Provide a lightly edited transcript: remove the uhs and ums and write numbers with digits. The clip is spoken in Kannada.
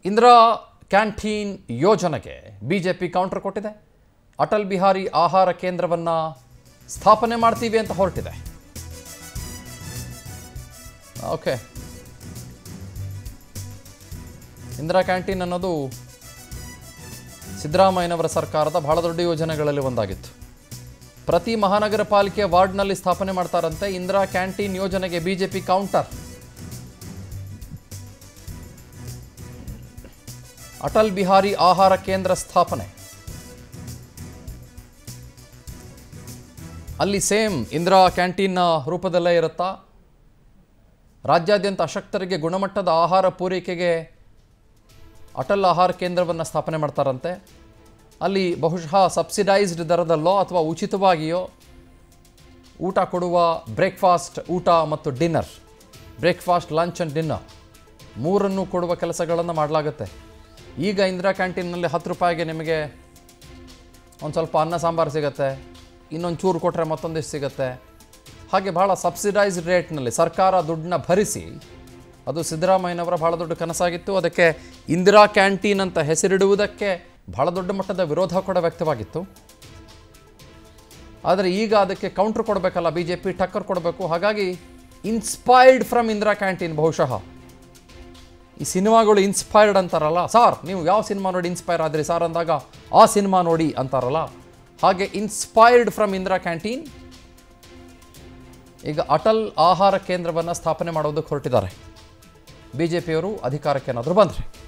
ಇಂದಿರಾ ಕ್ಯಾಂಟೀನ್ ಯೋಜನೆಗೆ ಬಿಜೆಪಿ ಕೌಂಟರ್ ಕೊಟ್ಟಿದೆ. ಅಟಲ್ ಬಿಹಾರಿ ಆಹಾರ ಕೇಂದ್ರವನ್ನು ಸ್ಥಾಪನೆ ಮಾಡ್ತೀವಿ ಅಂತ ಹೊರಟಿದೆ. ಓಕೆ, ಇಂದಿರಾ ಕ್ಯಾಂಟೀನ್ ಅನ್ನೋದು ಸಿದ್ದರಾಮಯ್ಯನವರ ಸರ್ಕಾರದ ಬಹಳ ದೊಡ್ಡ ಯೋಜನೆಗಳಲ್ಲಿ ಒಂದಾಗಿತ್ತು. ಪ್ರತಿ ಮಹಾನಗರ ಪಾಲಿಕೆ ವಾರ್ಡ್ನಲ್ಲಿ ಸ್ಥಾಪನೆ ಮಾಡ್ತಾರಂತೆ ಇಂದಿರಾ ಕ್ಯಾಂಟೀನ್ ಯೋಜನೆಗೆ ಬಿಜೆಪಿ ಕೌಂಟರ್. ಅಟಲ್ ಬಿಹಾರಿ ಆಹಾರ ಕೇಂದ್ರ ಸ್ಥಾಪನೆ, ಅಲ್ಲಿ ಸೇಮ್ ಇಂದಿರಾ ಕ್ಯಾಂಟೀನ್ನ ರೂಪದಲ್ಲೇ ಇರುತ್ತಾ? ರಾಜ್ಯಾದ್ಯಂತ ಅಶಕ್ತರಿಗೆ ಗುಣಮಟ್ಟದ ಆಹಾರ ಪೂರೈಕೆಗೆ ಅಟಲ್ ಆಹಾರ ಕೇಂದ್ರವನ್ನು ಸ್ಥಾಪನೆ ಮಾಡ್ತಾರಂತೆ. ಅಲ್ಲಿ ಬಹುಶಃ ಸಬ್ಸಿಡೈಸ್ಡ್ ದರದಲ್ಲೋ ಅಥವಾ ಉಚಿತವಾಗಿಯೋ ಊಟ ಕೊಡುವ ಬ್ರೇಕ್ಫಾಸ್ಟ್, ಊಟ ಮತ್ತು dinner, breakfast, lunch and dinner ಮೂರನ್ನು ಕೊಡುವ ಕೆಲಸಗಳನ್ನು ಮಾಡಲಾಗುತ್ತೆ. ಈಗ ಇಂದಿರಾ ಕ್ಯಾಂಟೀನ್ನಲ್ಲಿ 10 ರೂಪಾಯಿಗೆ ನಿಮಗೆ ಒಂದು ಸ್ವಲ್ಪ ಅನ್ನ ಸಾಂಬಾರು ಸಿಗುತ್ತೆ, ಇನ್ನೊಂದು ಚೂರು ಕೊಟ್ಟರೆ ಮತ್ತೊಂದಿಷ್ಟು ಸಿಗುತ್ತೆ. ಹಾಗೆ ಭಾಳ ಸಬ್ಸಿಡೈಸ್ಡ್ ರೇಟ್ನಲ್ಲಿ ಸರ್ಕಾರ ದುಡ್ಡನ್ನ ಭರಿಸಿ, ಅದು ಸಿದ್ದರಾಮಯ್ಯನವರ ಭಾಳ ದೊಡ್ಡ ಕನಸಾಗಿತ್ತು. ಅದಕ್ಕೆ ಇಂದಿರಾ ಕ್ಯಾಂಟೀನ್ ಅಂತ ಹೆಸರಿಡುವುದಕ್ಕೆ ಭಾಳ ದೊಡ್ಡ ಮಟ್ಟದ ವಿರೋಧ ಕೂಡ ವ್ಯಕ್ತವಾಗಿತ್ತು. ಆದರೆ ಈಗ ಅದಕ್ಕೆ ಕೌಂಟ್ರ್ ಕೊಡಬೇಕಲ್ಲ, ಬಿ ಜೆ ಪಿ ಟಕ್ಕರ್ ಕೊಡಬೇಕು. ಹಾಗಾಗಿ ಇನ್ಸ್ಪೈರ್ಡ್ ಫ್ರಮ್ ಇಂದಿರಾ ಕ್ಯಾಂಟೀನ್, ಬಹುಶಃ ಈ ಸಿನಿಮಾಗಳು ಇನ್ಸ್ಪೈರ್ಡ್ ಅಂತಾರಲ್ಲ, ಸಾರ್ ನೀವು ಯಾವ ಸಿನಿಮಾ ನೋಡಿ ಇನ್ಸ್ಪೈರ್ ಆದ್ರಿ ಸಾರ್ ಅಂದಾಗ ಆ ಸಿನಿಮಾ ನೋಡಿ ಅಂತಾರಲ್ಲ, ಹಾಗೆ ಇನ್ಸ್ಪೈರ್ಡ್ ಫ್ರಮ್ ಇಂದಿರಾ ಕ್ಯಾಂಟೀನ್ ಈಗ ಅಟಲ್ ಆಹಾರ ಕೇಂದ್ರವನ್ನು ಸ್ಥಾಪನೆ ಮಾಡೋದಕ್ಕೆ ಹೊರಟಿದ್ದಾರೆ. ಬಿ ಜೆ ಪಿಯವರು ಅಧಿಕಾರಕ್ಕೆ ಏನಾದರೂ ಬಂದರೆ